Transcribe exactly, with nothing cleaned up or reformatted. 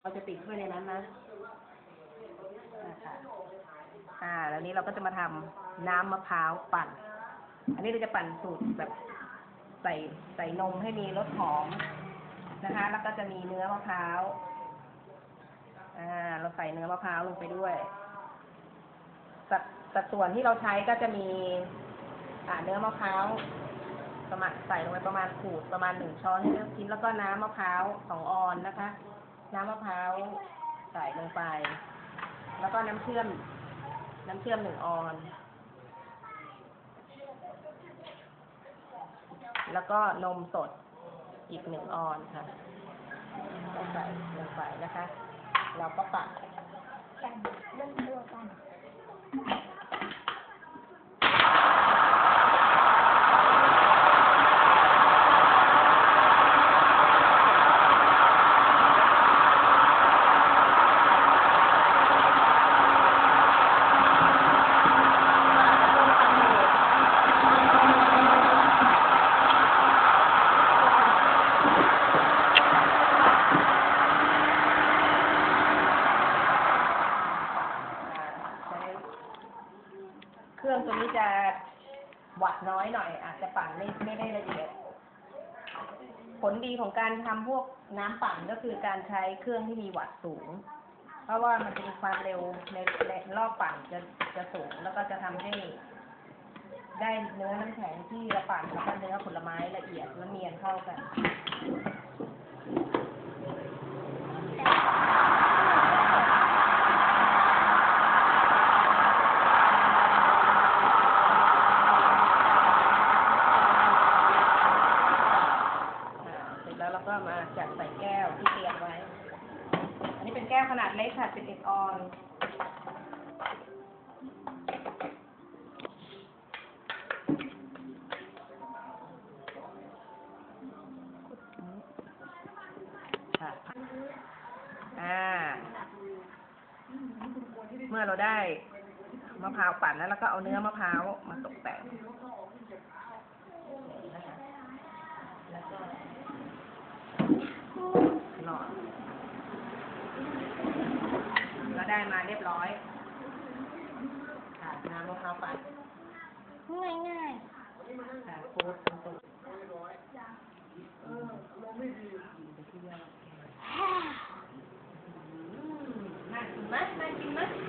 เราจะติดไว้ในนั้นนะนะคะอ่าแล้วนี้เราก็จะมาทำน้ำมะพร้าวปั่น อันนี้เราจะปั่นสูตรแบบใส่ใส่นมให้มีรสหอมนะคะ แล้วก็จะมีเนื้อมะพร้าวอ่าเราใส่เนื้อมะพร้าวลงไปด้วยสัดสัดส่วนที่เราใช้ก็จะมีอ่าเนื้อมะพร้าวประมาณใส่ลงไปประมาณขูดประมาณหนึ่งช้อนให้เลือกชิ้นแล้วก็น้ำมะพร้าวสองออนนะคะ น้ำมะพร้าวใส่ลงไป แล้วก็น้ำเชื่อมน้ำเชื่อมหนึ่งออนแล้วก็นมสดอีกหนึ่งออนค่ะใส่ลงไปนะคะ เราก็ปั่นกันเรื่องตัวกันเครื่องตัวนี้จะวัดน้อยหน่อยอาจจะปั่นไม่ไม่ได้ละเอียดผลดีของการทำพวกน้ำปั่นก็คือการใช้เครื่องที่มีวัตต์สูงเพราะว่ามันจะมีความเร็วในในรอบปั่นจะจะสูงแล้วก็จะทำให้ได้เนื้อน้ำแข็งที่เราปั่นแล้วก็เนื้อผลไม้ละเอียดและเนียนเข้ากันแล้วก็มาจัดใส่แก้วที่เตรียมไว้ อันนี้เป็นแก้วขนาดเล็กค่ะสิบเอ็ดออนค่ะอ่า เมื่อเราได้มะพร้าวปั่นแล้วเราก็เอาเนื้อมะพร้าวมาตกแต่งนะคะแล้วก็หลอดก็ได้มาเรียบร้อยค่ะน้ำมะพร้าวปั่นง่ายง่ายค่ะโค้ดตรงตรงน่ากินไหมน่ากินไหม